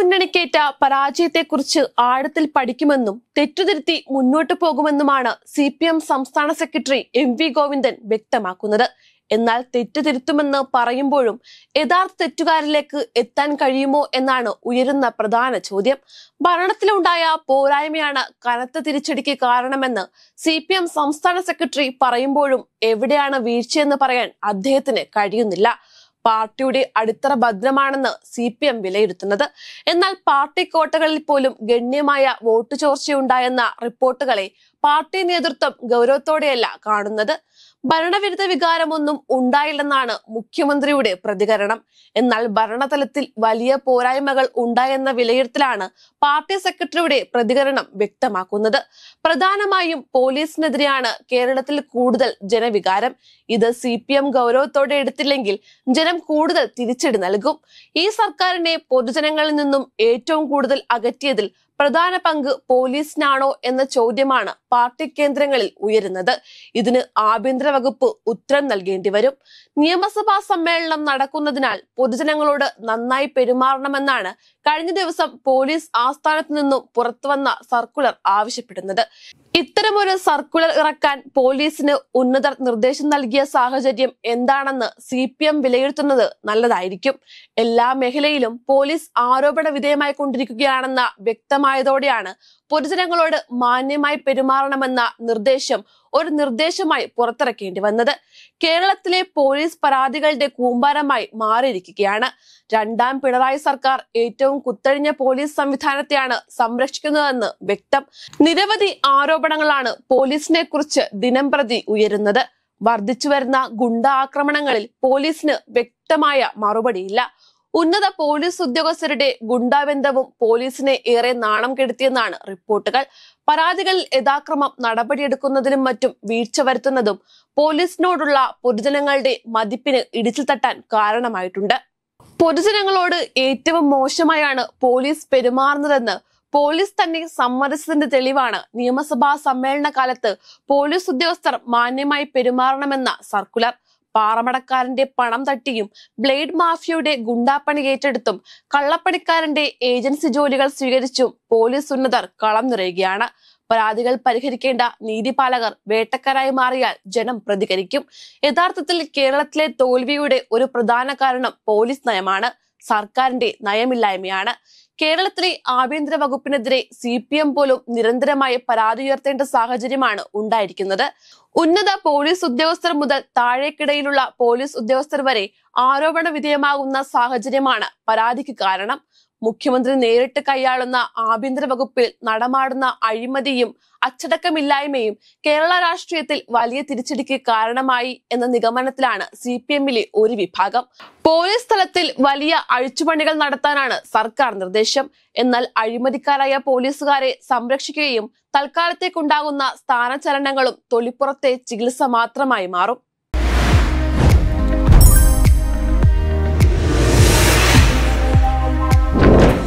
മുന്നണിക്കേറ്റ പരാജയത്തെക്കുറിച്ച് ആഴത്തിൽ പഠിക്കുമെന്നും തെറ്റുതിരുത്തി മുന്നോട്ടു പോകുമെന്നുമാണ് CPM സംസ്ഥാന സെക്രട്ടറി MV ഗോവിന്ദൻ വ്യക്തമാക്കുന്നത്. എന്നാൽ തെറ്റുതിരുത്തുമെന്ന് പറയുമ്പോഴും യഥാർത്ഥ തെറ്റുകാരിലേക്ക് എത്താൻ കഴിയുമോ എന്നാണ് ഉയരുന്ന പ്രധാന ചോദ്യം. ഭരണത്തിലുണ്ടായ പോരായ്മയാണ് കനത്ത തിരിച്ചടിക്ക് കാരണമെന്ന് CPM സംസ്ഥാന സെക്രട്ടറി പറയുമ്പോഴും എവിടെയാണ് വീഴ്ചയെന്ന് പറയാൻ അദ്ദേഹത്തിന് കഴിയുന്നില്ല. പാർട്ടിയുടെ അടിത്തറ ഭദ്രമാണെന്ന് CPM വിലയിരുത്തുന്നത്. എന്നാൽ പാർട്ടി കോട്ടകളിൽ പോലും ഗണ്യമായ വോട്ട് ചോർച്ചയുണ്ടായെന്ന റിപ്പോർട്ടുകളെ പാർട്ടി നേതൃത്വം ഗൗരവത്തോടെയല്ല കാണുന്നത്. ഭരണവിരുദ്ധ വികാരമൊന്നും ഉണ്ടായില്ലെന്നാണ് മുഖ്യമന്ത്രിയുടെ പ്രതികരണം. എന്നാൽ ഭരണതലത്തിൽ വലിയ പോരായ്മകൾ ഉണ്ടായെന്ന വിലയിരുത്തലാണ് പാർട്ടി സെക്രട്ടറിയുടെ പ്രതികരണം വ്യക്തമാക്കുന്നത്. പ്രധാനമായും പോലീസിനെതിരെയാണ് കേരളത്തിൽ കൂടുതൽ ജനവികാരം. ഇത് CPM ഗൗരവത്തോടെ എടുത്തില്ലെങ്കിൽ ജനം കൂടുതൽ തിരിച്ചടി നൽകും. ഈ സർക്കാരിനെ പൊതുജനങ്ങളിൽ നിന്നും ഏറ്റവും കൂടുതൽ അകറ്റിയതിൽ പ്രധാന പങ്ക് പോലീസിനാണോ എന്ന ചോദ്യമാണ് പാർട്ടി കേന്ദ്രങ്ങളിൽ ഉയരുന്നത്. ഇതിന് ആഭ്യന്തര വകുപ്പ് ഉത്തരം നൽകേണ്ടി വരും. നിയമസഭാ സമ്മേളനം നടക്കുന്നതിനാൽ പൊതുജനങ്ങളോട് നന്നായി പെരുമാറണമെന്നാണ് കഴിഞ്ഞ ദിവസം പോലീസ് ആസ്ഥാനത്ത് നിന്നും പുറത്തുവന്ന സർക്കുലർ ആവശ്യപ്പെടുന്നത്. ഇത്തരമൊരു സർക്കുലർ ഇറക്കാൻ പോലീസിന് ഉന്നതർ നിർദ്ദേശം നൽകിയ സാഹചര്യം എന്താണെന്ന് CPM വിലയിരുത്തുന്നത് നല്ലതായിരിക്കും. എല്ലാ മേഖലയിലും പോലീസ് ആരോപണ വിധേയമായി കൊണ്ടിരിക്കുകയാണെന്ന വ്യക്തമായതോടെയാണ് പൊതുജനങ്ങളോട് മാന്യമായി പെരുമാറണമെന്ന നിർദ്ദേശം ഒരു നിർദ്ദേശമായി പുറത്തിറക്കേണ്ടി വന്നത്. കേരളത്തിലെ പോലീസ് പരാതികളുടെ കൂമ്പാരമായി മാറിയിരിക്കുകയാണ്. രണ്ടാം പിണറായി സർക്കാർ ഏറ്റവും കുത്തഴിഞ്ഞ പോലീസ് സംവിധാനത്തെയാണ് സംരക്ഷിക്കുന്നതെന്ന് വ്യക്തം. നിരവധി ആരോപണങ്ങളാണ് പോലീസിനെ കുറിച്ച് ദിനംപ്രതി ഉയരുന്നത്. വർദ്ധിച്ചുവരുന്ന ഗുണ്ട ആക്രമണങ്ങളിൽ പോലീസിന് വ്യക്തമായ മറുപടിയില്ല. ഉന്നത പോലീസ് ഉദ്യോഗസ്ഥരുടെ ഗുണ്ടാബന്ധവും പോലീസിനെ ഏറെ നാണം കെടുത്തിയെന്നാണ് റിപ്പോർട്ടുകൾ. പരാതികളിൽ യഥാക്രമം നടപടിയെടുക്കുന്നതിനും മറ്റും വീഴ്ച വരുത്തുന്നതും പോലീസിനോടുള്ള പൊതുജനങ്ങളുടെ മതിപ്പിന് ഇടിച്ചിൽ തട്ടാൻ കാരണമായിട്ടുണ്ട്. പൊതുജനങ്ങളോട് ഏറ്റവും മോശമായാണ് പോലീസ് പെരുമാറുന്നതെന്ന് പോലീസ് തന്നെ സമ്മതിച്ചതിന്റെ തെളിവാണ് നിയമസഭാ സമ്മേളന കാലത്ത് പോലീസ് ഉദ്യോഗസ്ഥർ മാന്യമായി പെരുമാറണമെന്ന സർക്കുലർ. പാറമടക്കാരന്റെ പണം തട്ടിയും ബ്ലേഡ് മാഫിയയുടെ ഗുണ്ടാപ്പണി ഏറ്റെടുത്തും കള്ളപ്പണിക്കാരന്റെ ഏജൻസി ജോലികൾ സ്വീകരിച്ചും പോലീസ് ഉന്നതർ കളം നിറയുകയാണ്. പരാതികൾ പരിഹരിക്കേണ്ട നീതിപാലകർ വേട്ടക്കാരായി മാറിയാൽ ജനം പ്രതികരിക്കും. യഥാർത്ഥത്തിൽ കേരളത്തിലെ തോൽവിയുടെ ഒരു പ്രധാന കാരണം പോലീസ് നയമാണ്, സർക്കാരിന്റെ നയമില്ലായ്മയാണ്. കേരളത്തിലെ ആഭ്യന്തര വകുപ്പിനെതിരെ CPM പോലും നിരന്തരമായി പരാതി ഉയർത്തേണ്ട സാഹചര്യമാണ് ഉണ്ടായിരിക്കുന്നത്. ഉന്നത പോലീസ് ഉദ്യോഗസ്ഥർ മുതൽ താഴേക്കിടയിലുള്ള പോലീസ് ഉദ്യോഗസ്ഥർ വരെ ആരോപണ വിധേയമാകുന്ന സാഹചര്യമാണ് പരാതിക്ക് കാരണം. മുഖ്യമന്ത്രി നേരിട്ട് കൈയാളുന്ന ആഭ്യന്തര വകുപ്പിൽ നടമാടുന്ന അഴിമതിയും അച്ചടക്കമില്ലായ്മയും കേരള രാഷ്ട്രീയത്തിൽ വലിയ തിരിച്ചടിക്ക് കാരണമായി എന്ന നിഗമനത്തിലാണ് CPMലെ ഒരു വിഭാഗം. പോലീസ് തലത്തിൽ വലിയ അഴിച്ചുപണികൾ നടത്താനാണ് സർക്കാർ നിർദ്ദേശം. എന്നാൽ അഴിമതിക്കാരായ പോലീസുകാരെ സംരക്ഷിക്കുകയും തൽക്കാലത്തേക്കുണ്ടാകുന്ന സ്ഥാനചലനങ്ങളും തൊലിപ്പുറത്തെ ചികിത്സ മാത്രമായി മാറും.